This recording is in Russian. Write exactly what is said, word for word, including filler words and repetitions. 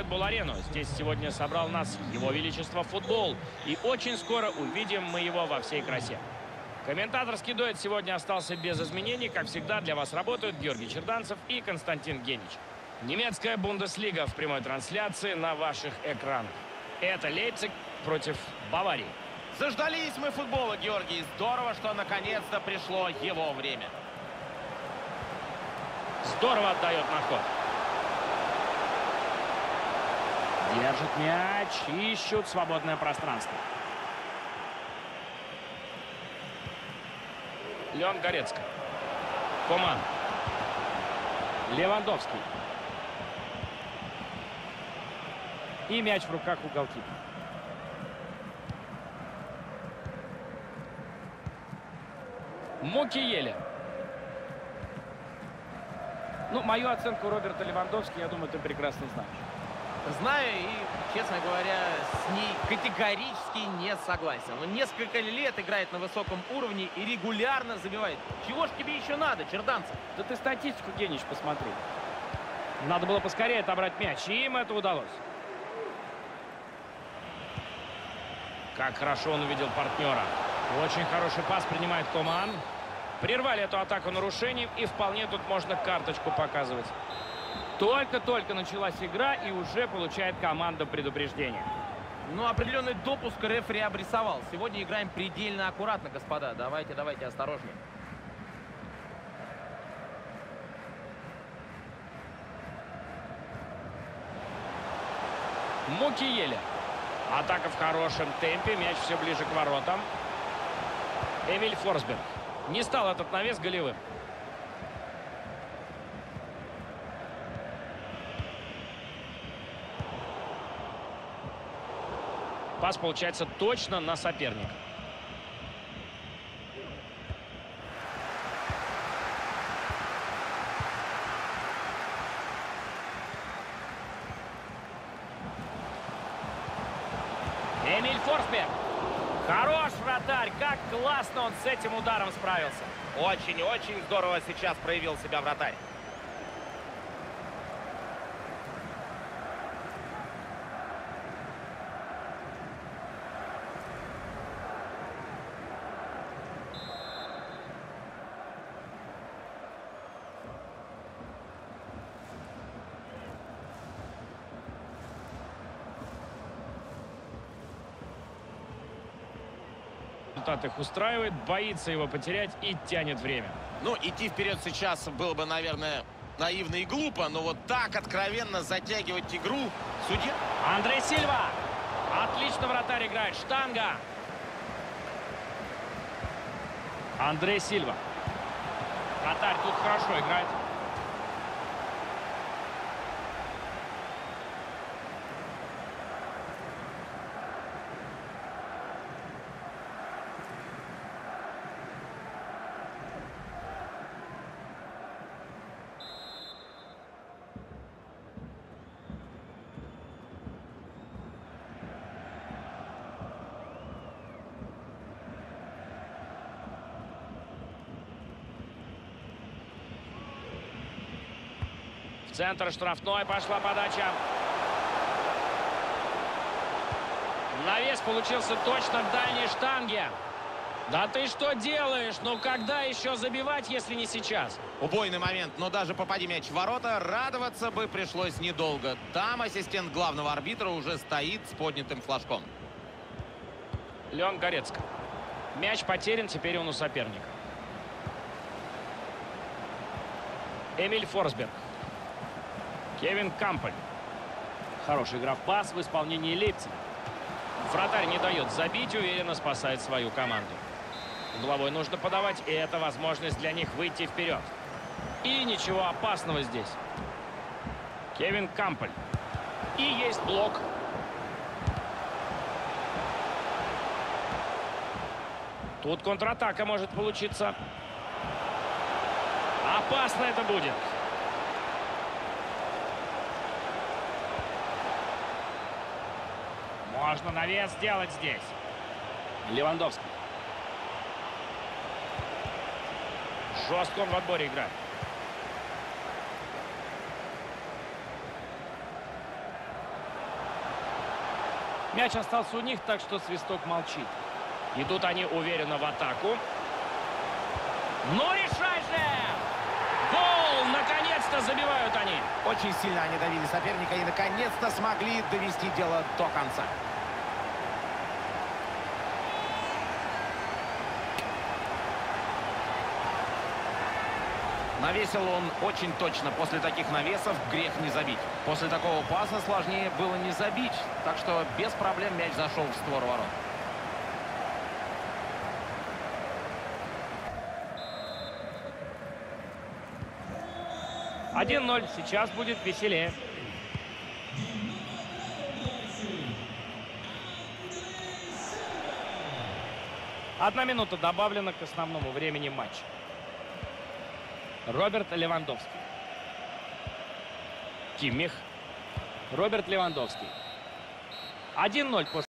Red Bull Арену. Здесь сегодня собрал нас Его Величество футбол. И очень скоро увидим мы его во всей красе. Комментаторский дуэт сегодня остался без изменений. Как всегда, для вас работают Георгий Черданцев и Константин Генич. Немецкая Бундеслига в прямой трансляции на ваших экранах. Это Лейпциг против Баварии. Заждались мы футбола, Георгий. Здорово, что наконец-то пришло его время. Здорово отдает на ход. Держит мяч. Ищут свободное пространство. Леон Горецко. Коман. Левандовский. И мяч в руках у голкипера. Мукиеле. Ну, мою оценку Роберта Левандовски, я думаю, ты прекрасно знаешь. Знаю и, честно говоря, с ней категорически не согласен. Он несколько лет играет на высоком уровне и регулярно забивает. Чего ж тебе еще надо, Черданцев? Да ты статистику, Генич, посмотри. Надо было поскорее отобрать мяч, и им это удалось. Как хорошо он увидел партнера. Очень хороший пас принимает Коман. Прервали эту атаку нарушением, и вполне тут можно карточку показывать. Только-только началась игра, и уже получает команда предупреждение. Ну, определенный допуск рефери обрисовал. Сегодня играем предельно аккуратно, господа. Давайте, давайте, осторожнее. Мукиеле. Атака в хорошем темпе. Мяч все ближе к воротам. Эмиль Форсберг. Не стал этот навес голевым. Пас получается точно на соперника. Эмиль Форсберг. Хорош вратарь. Как классно он с этим ударом справился. Очень-очень здорово сейчас проявил себя вратарь. Результат их устраивает, боится его потерять и тянет время. Ну, идти вперед сейчас было бы, наверное, наивно и глупо, но вот так откровенно затягивать игру судья... Андре Сильва. Отлично вратарь играет. Штанга. Андре Сильва. Вратарь тут хорошо играет. В центр штрафной пошла подача. Навес получился точно к дальней штанге. Да ты что делаешь? Ну когда еще забивать, если не сейчас? Убойный момент, но даже попади мяч в ворота, радоваться бы пришлось недолго. Там ассистент главного арбитра уже стоит с поднятым флажком. Леон Горецко. Мяч потерян, теперь он у соперника. Эмиль Форсберг. Кевин Кампель. Хорошая игра в пас в исполнении Лейпцига. Вратарь не дает забить, уверенно спасает свою команду. Угловой нужно подавать, и это возможность для них выйти вперед. И ничего опасного здесь. Кевин Кампель. И есть блок. Тут контратака может получиться. Опасно это будет. Можно навес сделать здесь. Левандовский. Жестко он в отборе играет. Мяч остался у них, так что свисток молчит. Идут они уверенно в атаку. Ну решай же! Гол! Наконец-то забивают они. Очень сильно они давили соперника и наконец-то смогли довести дело до конца. Навесил он очень точно. После таких навесов грех не забить. После такого паса сложнее было не забить. Так что без проблем мяч зашел в створ ворот. один ноль. Сейчас будет веселее. Одна минута добавлена к основному времени матча. Роберт Левандовский. Киммих. Роберт Левандовский. один ноль после